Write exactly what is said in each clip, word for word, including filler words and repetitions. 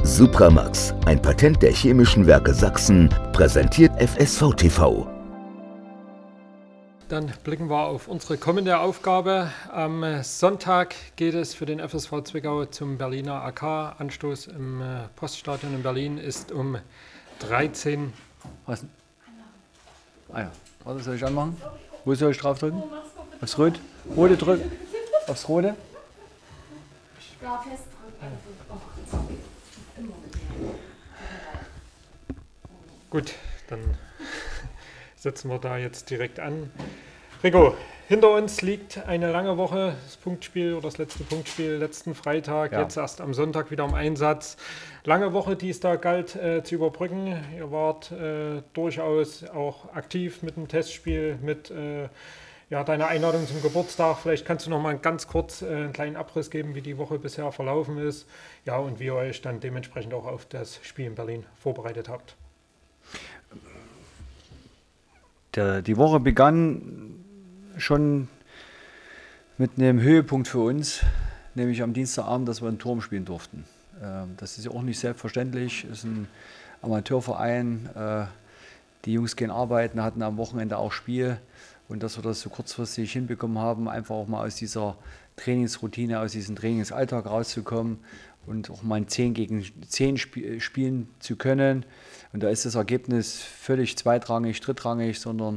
Supramax, ein Patent der Chemischen Werke Sachsen, präsentiert F S V T V. Dann blicken wir auf unsere kommende Aufgabe. Am Sonntag geht es für den F S V Zwickau zum Berliner A K. Anstoß im Poststadion in Berlin ist um dreizehn. Was? Ah ja, warte, soll ich anmachen? Wo soll ich drauf drücken? Aufs Rot? Rote drücken? Aufs Rote? Ja, festdrücken. Gut, dann setzen wir da jetzt direkt an. Rico, hinter uns liegt eine lange Woche, das Punktspiel oder das letzte Punktspiel letzten Freitag, ja. Jetzt erst am Sonntag wieder im Einsatz. Lange Woche, die es da galt äh, zu überbrücken. Ihr wart äh, durchaus auch aktiv mit dem Testspiel, mit äh, ja, deiner Einladung zum Geburtstag. Vielleicht kannst du noch mal ganz kurz äh, einen kleinen Abriss geben, wie die Woche bisher verlaufen ist, ja, und wie ihr euch dann dementsprechend auch auf das Spiel in Berlin vorbereitet habt. Der, die Woche begann schon mit einem Höhepunkt für uns, nämlich am Dienstagabend, dass wir einen Turm spielen durften. Ähm, das ist ja auch nicht selbstverständlich, es ist ein Amateurverein, äh, die Jungs gehen arbeiten, hatten am Wochenende auch Spiel, und dass wir das so kurzfristig hinbekommen haben, einfach auch mal aus dieser Trainingsroutine, aus diesem Trainingsalltag rauszukommen und auch mal ein zehn gegen zehn sp spielen zu können. Und da ist das Ergebnis völlig zweitrangig, drittrangig, sondern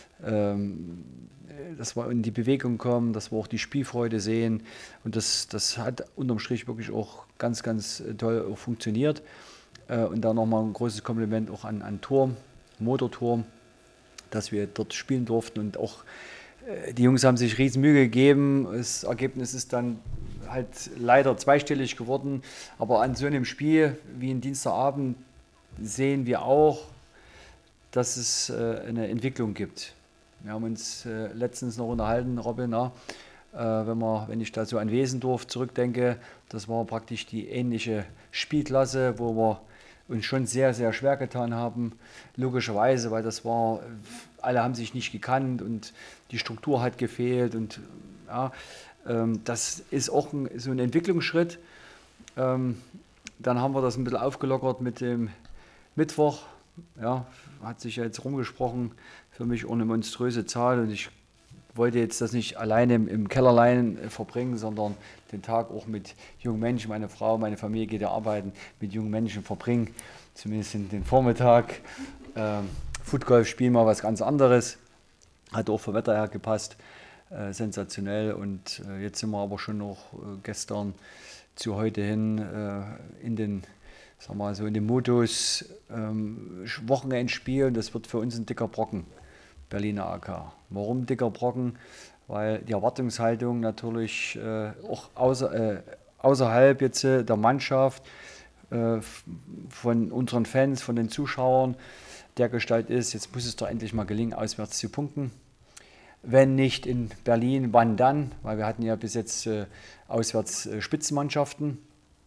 ähm, dass wir in die Bewegung kommen, dass wir auch die Spielfreude sehen. Und das, das hat unterm Strich wirklich auch ganz, ganz toll auch funktioniert. Äh, und da nochmal ein großes Kompliment auch an, an Turm, Motorturm, dass wir dort spielen durften. Und auch äh, die Jungs haben sich riesen Mühe gegeben. Das Ergebnis ist dann halt leider zweistellig geworden. Aber an so einem Spiel wie ein Dienstagabend sehen wir auch, dass es äh, eine Entwicklung gibt. Wir haben uns äh, letztens noch unterhalten, Robin, na, äh, wenn, man, wenn ich da so an Wesendorf zurückdenke, das war praktisch die ähnliche Spielklasse, wo wir uns schon sehr, sehr schwer getan haben, logischerweise, weil das war, alle haben sich nicht gekannt und die Struktur hat gefehlt, und ja, ähm, das ist auch ein, so ein Entwicklungsschritt. Ähm, dann haben wir das ein bisschen aufgelockert mit dem Mittwoch, ja, hat sich ja jetzt rumgesprochen, für mich auch eine monströse Zahl, und ich wollte jetzt das nicht alleine im, im Kellerlein verbringen, sondern den Tag auch mit jungen Menschen, meine Frau, meine Familie geht ja arbeiten, mit jungen Menschen verbringen, zumindest in den Vormittag. Ähm, Footgolf spielen mal was ganz anderes, hat auch vom Wetter her gepasst, äh, sensationell, und äh, jetzt sind wir aber schon noch äh, gestern zu heute hin äh, in den Sag mal, so in dem Modus ähm, Wochenendspiel, das wird für uns ein dicker Brocken, Berliner A K. Warum dicker Brocken? Weil die Erwartungshaltung natürlich äh, auch außer, äh, außerhalb jetzt äh, der Mannschaft, äh, von unseren Fans, von den Zuschauern der Gestalt ist, jetzt muss es doch endlich mal gelingen, auswärts zu punkten. Wenn nicht in Berlin, wann dann? Weil wir hatten ja bis jetzt äh, auswärts äh, Spitzenmannschaften,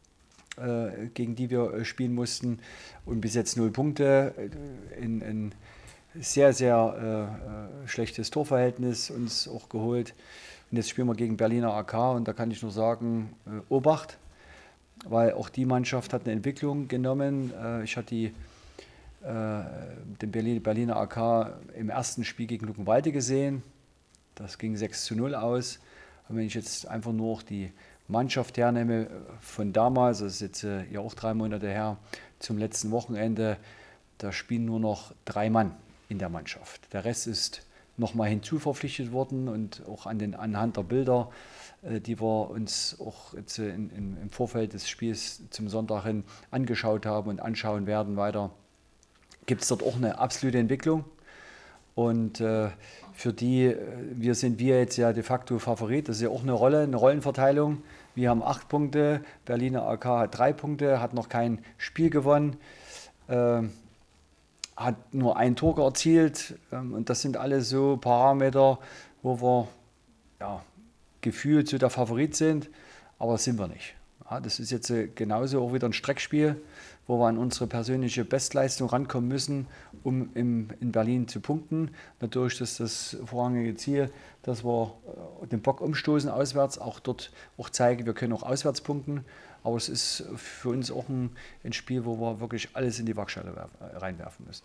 gegen die wir spielen mussten, und bis jetzt null Punkte, in ein sehr, sehr äh, schlechtes Torverhältnis uns auch geholt. Und jetzt spielen wir gegen Berliner A K, und da kann ich nur sagen, äh, Obacht, weil auch die Mannschaft hat eine Entwicklung genommen. Äh, ich hatte die, äh, den Berlin, Berliner A K im ersten Spiel gegen Luckenwalde gesehen, das ging sechs zu null aus. Und wenn ich jetzt einfach nur noch die Mannschaft hernehme von damals, das ist jetzt äh, ja auch drei Monate her, zum letzten Wochenende, da spielen nur noch drei Mann in der Mannschaft. Der Rest ist nochmal hinzuverpflichtet worden, und auch an den, anhand der Bilder, äh, die wir uns auch jetzt, äh, in, in, im Vorfeld des Spiels zum Sonntag hin angeschaut haben und anschauen werden weiter, gibt es dort auch eine absolute Entwicklung. Und äh, für die, wir sind wir jetzt ja de facto Favorit, das ist ja auch eine Rolle, eine Rollenverteilung. Wir haben acht Punkte, Berliner A K hat drei Punkte, hat noch kein Spiel gewonnen, äh, hat nur ein Tor erzielt. Ähm, und das sind alles so Parameter, wo wir ja, gefühlt so der Favorit sind, aber das sind wir nicht. Ja, das ist jetzt äh, genauso auch wieder ein Streckspiel, wo wir an unsere persönliche Bestleistung rankommen müssen, um im, in Berlin zu punkten. Natürlich ist das vorrangige Ziel, dass wir den Bock umstoßen auswärts, auch dort auch zeigen, wir können auch auswärts punkten. Aber es ist für uns auch ein, ein Spiel, wo wir wirklich alles in die Waagschale werf, reinwerfen müssen.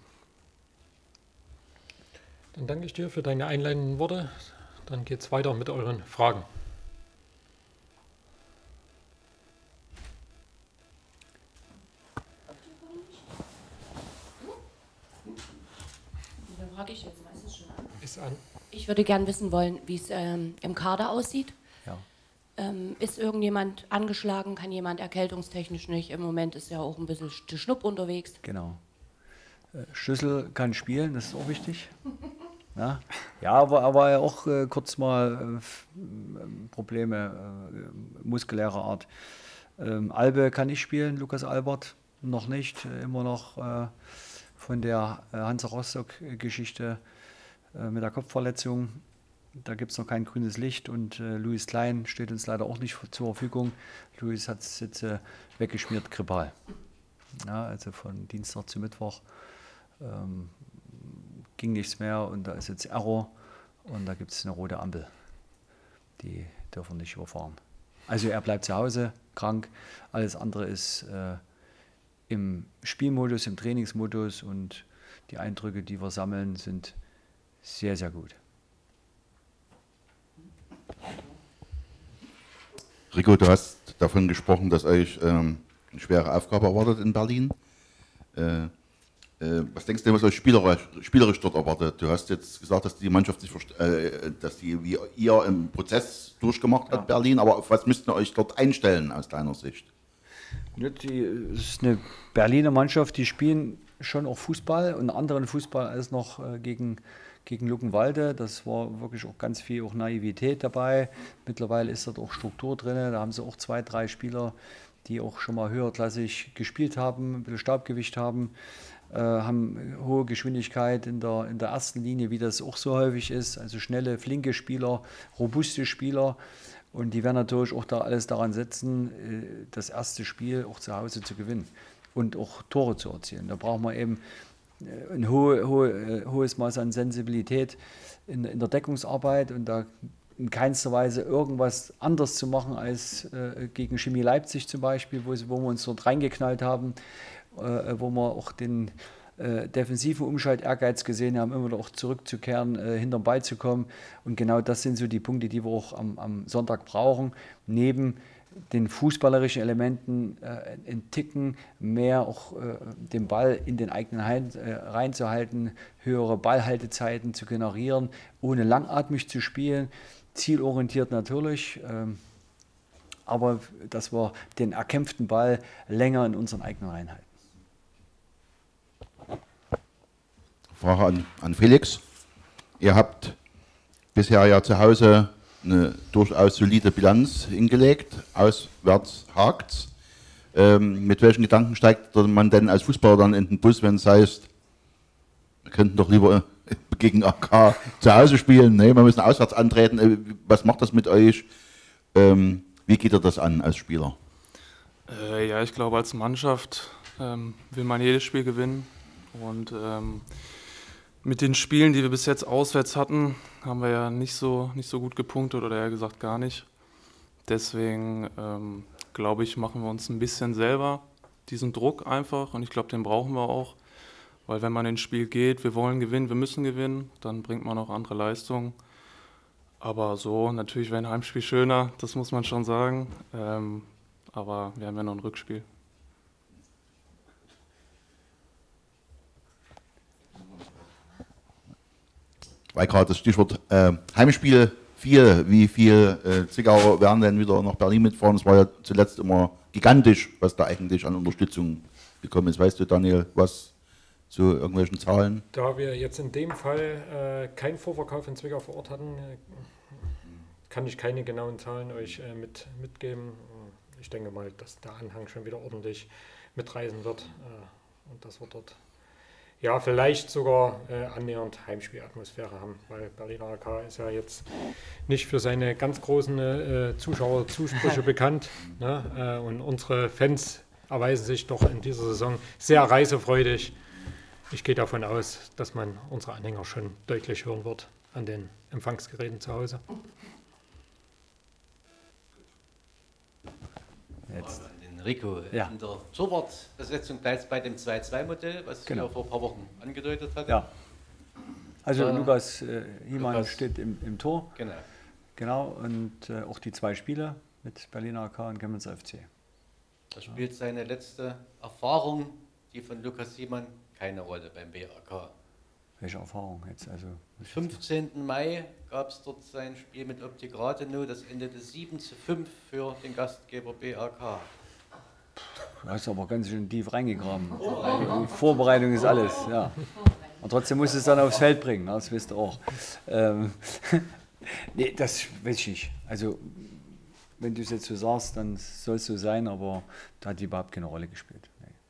Dann danke ich dir für deine einleitenden Worte. Dann geht es weiter mit euren Fragen. Dann frage ich jetzt meistens schon an. Ist an. Ich würde gerne wissen wollen, wie es ähm, im Kader aussieht. Ja. Ähm, ist irgendjemand angeschlagen? Kann jemand erkältungstechnisch nicht? Im Moment ist ja auch ein bisschen der Schnupp unterwegs. Genau. Äh, Schlüssel kann spielen, das ist auch wichtig. Ja, ja, aber, aber auch äh, kurz mal äh, Probleme äh, muskulärer Art. Ähm, Albe kann nicht spielen, Lukas Albert noch nicht, äh, immer noch äh, von der äh, Hansa Rostock-Geschichte äh, mit der Kopfverletzung. Da gibt es noch kein grünes Licht und äh, Luis Klein steht uns leider auch nicht zur Verfügung. Luis hat es jetzt äh, weggeschmiert, grippal. Ja, also von Dienstag zu Mittwoch. Ähm, ging nichts mehr und da ist jetzt Error und da gibt es eine rote Ampel. Die dürfen nicht überfahren. Also er bleibt zu Hause, krank. Alles andere ist äh, im Spielmodus, im Trainingsmodus und die Eindrücke, die wir sammeln, sind sehr, sehr gut. Rico, du hast davon gesprochen, dass euch ähm, eine schwere Aufgabe erwartet in Berlin. Äh, Was denkst du, was euch spielerisch, spielerisch dort erwartet? Du hast jetzt gesagt, dass die Mannschaft sich, äh, dass die wie ihr im Prozess durchgemacht hat, ja. Berlin, aber auf was müsst ihr euch dort einstellen aus deiner Sicht? Ja, die, es ist eine Berliner Mannschaft, die spielen schon auch Fußball und anderen Fußball als noch äh, gegen, gegen Luckenwalde. Das war wirklich auch ganz viel auch Naivität dabei. Mittlerweile ist dort auch Struktur drin. Da haben sie auch zwei, drei Spieler, die auch schon mal höherklassig gespielt haben, ein bisschen Staubgewicht haben. Äh, haben hohe Geschwindigkeit in der, in der ersten Linie, wie das auch so häufig ist. Also schnelle, flinke Spieler, robuste Spieler. Und die werden natürlich auch da alles daran setzen, äh, das erste Spiel auch zu Hause zu gewinnen und auch Tore zu erzielen. Da braucht man eben äh, ein hohe, hohe, äh, hohes Maß an Sensibilität in, in der Deckungsarbeit und da in keinster Weise irgendwas anders zu machen als äh, gegen Chemie Leipzig zum Beispiel, wo, wo wir uns dort reingeknallt haben. Äh, wo wir auch den äh, defensiven Umschalt-Ehrgeiz gesehen haben, immer auch zurückzukehren, äh, hinterm Ball zu kommen. Und genau das sind so die Punkte, die wir auch am, am Sonntag brauchen. Neben den fußballerischen Elementen äh, ein Ticken mehr auch äh, den Ball in den eigenen Hand äh, reinzuhalten, höhere Ballhaltezeiten zu generieren, ohne langatmig zu spielen, zielorientiert natürlich. Ähm, aber dass wir den erkämpften Ball länger in unseren eigenen Reihen halten. Frage an, an Felix. Ihr habt bisher ja zu Hause eine durchaus solide Bilanz hingelegt. Auswärts hakt's. Ähm, mit welchen Gedanken steigt man denn als Fußballer dann in den Bus, wenn es heißt, wir könnten doch lieber gegen A K zu Hause spielen? Nee, wir müssen auswärts antreten. Was macht das mit euch? Ähm, wie geht ihr das an als Spieler? Äh, ja, ich glaube, als Mannschaft ähm, will man jedes Spiel gewinnen. Und ähm, mit den Spielen, die wir bis jetzt auswärts hatten, haben wir ja nicht so, nicht so gut gepunktet oder eher gesagt gar nicht. Deswegen ähm, glaube ich, machen wir uns ein bisschen selber diesen Druck einfach und ich glaube, den brauchen wir auch, weil wenn man ins Spiel geht, wir wollen gewinnen, wir müssen gewinnen, dann bringt man auch andere Leistungen. Aber so, natürlich wäre ein Heimspiel schöner, das muss man schon sagen, ähm, aber wir haben ja noch ein Rückspiel. Weil gerade das Stichwort äh, Heimspiel viel, wie viel äh, Zwickauer werden denn wieder nach Berlin mitfahren? Es war ja zuletzt immer gigantisch, was da eigentlich an Unterstützung gekommen ist. Weißt du, Daniel, was zu irgendwelchen Zahlen? Da wir jetzt in dem Fall äh, keinen Vorverkauf in Zwickau vor Ort hatten, äh, kann ich keine genauen Zahlen euch äh, mit, mitgeben. Ich denke mal, dass der Anhang schon wieder ordentlich mitreisen wird äh, und dass wir dort ja, vielleicht sogar äh, annähernd Heimspielatmosphäre haben, weil Berliner A K ist ja jetzt nicht für seine ganz großen äh, Zuschauerzusprüche bekannt. Ne? Äh, und unsere Fans erweisen sich doch in dieser Saison sehr reisefreudig. Ich gehe davon aus, dass man unsere Anhänger schon deutlich hören wird an den Empfangsgeräten zu Hause. Jetzt. In den Rico, Ja. in der Torwartbesetzung bleibt bei dem zwei zwei Modell, was Genau. ihr vor ein paar Wochen angedeutet hat. Ja. Also Äh, Lukas äh, Hiemann Lukas. steht im, im Tor. Genau. Genau, und äh, auch die zwei Spiele mit Berliner A K und Chemnitz F C. Da spielt seine letzte Erfahrung, die von Lukas Hiemann, keine Rolle beim B A K. Welche Erfahrung jetzt? Also, Am fünfzehnten Mai gab es dort sein Spiel mit Optik Rathenow, das endete sieben zu fünf für den Gastgeber B A K. du hast aber ganz schön tief reingegraben. Die Vorbereitung ist alles, ja. Und trotzdem musst du es dann aufs Feld bringen, das wisst ihr auch. Ähm, nee, das weiß ich nicht. Also, wenn du es jetzt so sagst, dann soll es so sein, aber da hat die überhaupt keine Rolle gespielt.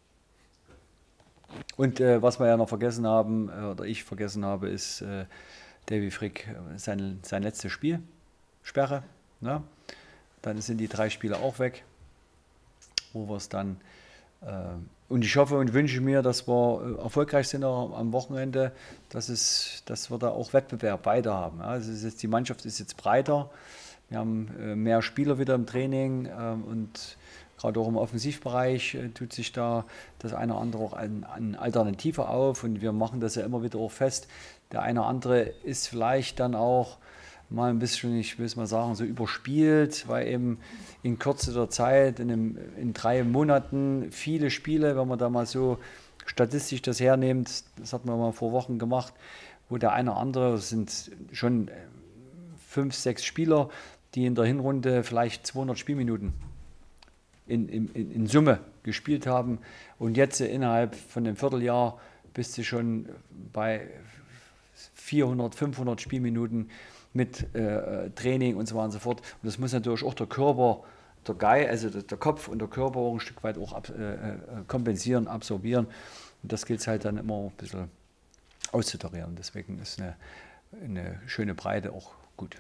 Nee. Und äh, was wir ja noch vergessen haben, äh, oder ich vergessen habe, ist äh, Davy Frick, äh, sein, sein letztes Spiel, Sperre. Ne? Dann sind die drei Spiele auch weg, wo wir es dann, äh, und ich hoffe und wünsche mir, dass wir äh, erfolgreich sind auch am Wochenende, dass, es, dass wir da auch Wettbewerb weiter haben. Ja? Also es ist jetzt, die Mannschaft ist jetzt breiter. Wir haben äh, mehr Spieler wieder im Training ähm, und gerade auch im Offensivbereich äh, tut sich da das eine oder andere auch an, an Alternative auf und wir machen das ja immer wieder auch fest. Der eine oder andere ist vielleicht dann auch mal ein bisschen, ich will es mal sagen, so überspielt, weil eben in kürzester Zeit, in, einem, in drei Monaten viele Spiele, wenn man da mal so statistisch das hernimmt, das hat man mal vor Wochen gemacht, wo der eine oder andere, das sind schon fünf, sechs Spieler, die in der Hinrunde vielleicht zweihundert Spielminuten in, in, in Summe gespielt haben. Und jetzt innerhalb von einem Vierteljahr bist du schon bei vierhundert, fünfhundert Spielminuten mit äh, Training und so weiter und so fort. Und das muss natürlich auch der Körper, der Geist, also der, der Kopf und der Körper auch ein Stück weit auch ab, äh, kompensieren, absorbieren. Und das gilt es halt dann immer ein bisschen auszutarieren. Deswegen ist eine, eine schöne Breite auch gut.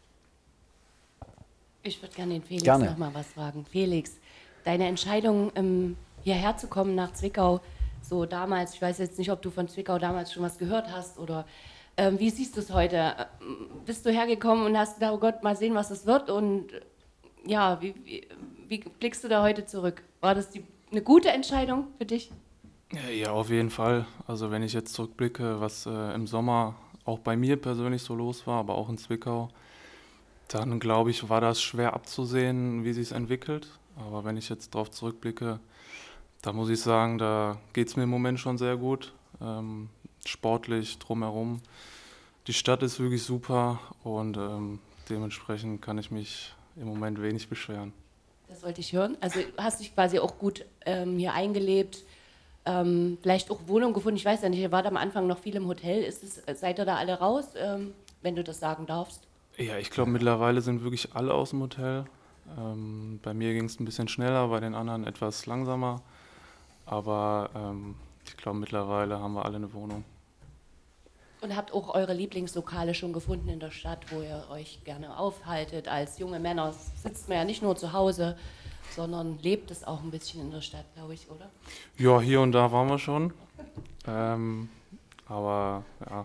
Ich würde gerne den Felix Gerne. noch mal was fragen. Felix, deine Entscheidung, ähm, hierher zu kommen nach Zwickau, so damals, ich weiß jetzt nicht, ob du von Zwickau damals schon was gehört hast oder ähm, wie siehst du es heute? Ähm, bist du hergekommen und hast gedacht, oh Gott, mal sehen, was es wird und ja, wie, wie, wie blickst du da heute zurück? War das die, eine gute Entscheidung für dich? Ja, ja, auf jeden Fall. Also wenn ich jetzt zurückblicke, was äh, im Sommer auch bei mir persönlich so los war, aber auch in Zwickau, dann glaube ich, war das schwer abzusehen, wie sich es entwickelt. Aber wenn ich jetzt darauf zurückblicke, da muss ich sagen, da geht es mir im Moment schon sehr gut. Ähm, sportlich, drumherum. Die Stadt ist wirklich super und ähm, dementsprechend kann ich mich im Moment wenig beschweren. Das wollte ich hören. Also hast dich quasi auch gut ähm, hier eingelebt, ähm, vielleicht auch Wohnung gefunden. Ich weiß ja nicht, ihr wart am Anfang noch viel im Hotel. Ist es, seid ihr da alle raus, ähm, wenn du das sagen darfst? Ja, ich glaube, mittlerweile sind wirklich alle aus dem Hotel. Ähm, bei mir ging es ein bisschen schneller, bei den anderen etwas langsamer. Aber ähm, ich glaube, mittlerweile haben wir alle eine Wohnung. Und habt auch eure Lieblingslokale schon gefunden in der Stadt, wo ihr euch gerne aufhaltet? Als junge Männer sitzt man ja nicht nur zu Hause, sondern lebt es auch ein bisschen in der Stadt, glaube ich, oder? Ja, hier und da waren wir schon. Ähm, aber ja,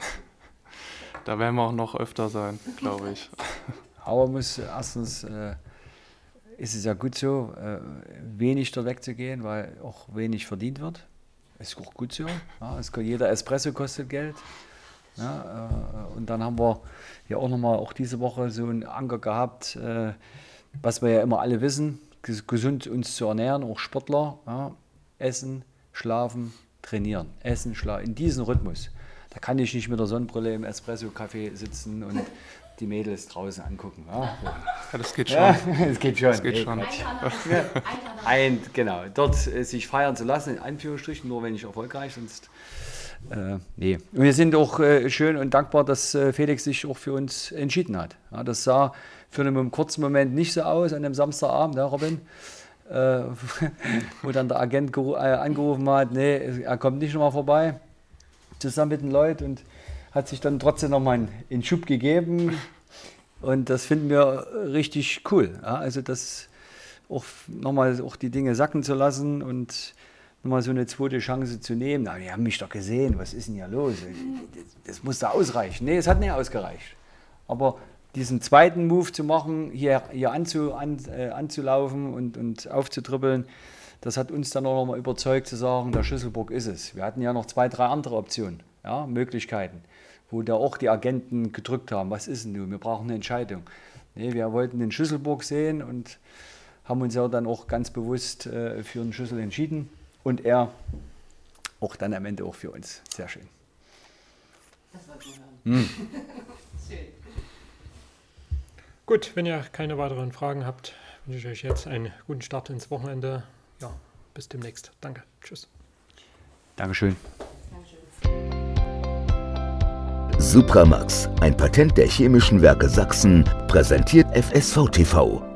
da werden wir auch noch öfter sein, glaube ich. Aber muss erstens, äh, ist es ja gut so, äh, wenig dort wegzugehen, weil auch wenig verdient wird. Ist auch gut so. Ja, es, jeder Espresso kostet Geld. Ja, äh, und dann haben wir ja auch nochmal auch diese Woche so einen Anker gehabt, äh, was wir ja immer alle wissen, gesund uns zu ernähren, auch Sportler. Ja, essen, schlafen, trainieren. Essen, schlafen, in diesem Rhythmus. Da kann ich nicht mit der Sonnenbrille im Espresso-Café sitzen und die Mädels draußen angucken. Ja, ja das geht schon. Ja, das geht schon. Das geht schon. Ein, genau, dort äh, sich feiern zu lassen, in Anführungsstrichen, nur wenn ich erfolgreich, sonst äh, nee. Und wir sind auch äh, schön und dankbar, dass äh, Felix sich auch für uns entschieden hat. Ja, das sah für einen kurzen Moment nicht so aus, an dem Samstagabend, ja, Robin, äh, wo dann der Agent äh, angerufen hat, nee, er kommt nicht nochmal vorbei, zusammen mit den Leuten und hat sich dann trotzdem nochmal einen, einen Schub gegeben und das finden wir richtig cool. Ja, also das auch nochmal auch die Dinge sacken zu lassen und nochmal so eine zweite Chance zu nehmen. Na, die haben mich doch gesehen, was ist denn hier los? Das, das muss da ausreichen. Nee, es hat nicht ausgereicht. Aber diesen zweiten Move zu machen, hier, hier anzu, an, äh, anzulaufen und, und aufzutribbeln, das hat uns dann auch noch mal überzeugt zu sagen, der Schlüsselburg ist es. Wir hatten ja noch zwei, drei andere Optionen, ja, Möglichkeiten, wo da auch die Agenten gedrückt haben, was ist denn nun, wir brauchen eine Entscheidung. Nee, wir wollten den Schlüsselburg sehen und haben uns ja dann auch ganz bewusst äh, für den Schlüssel entschieden und er auch dann am Ende auch für uns. Sehr schön. Das wollten wir hören. Hm. Schön. Gut, wenn ihr keine weiteren Fragen habt, wünsche ich euch jetzt einen guten Start ins Wochenende. Ja, bis demnächst. Danke. Tschüss. Dankeschön. Supramax, ein Patent der Chemischen Werke Sachsen, präsentiert F S V T V.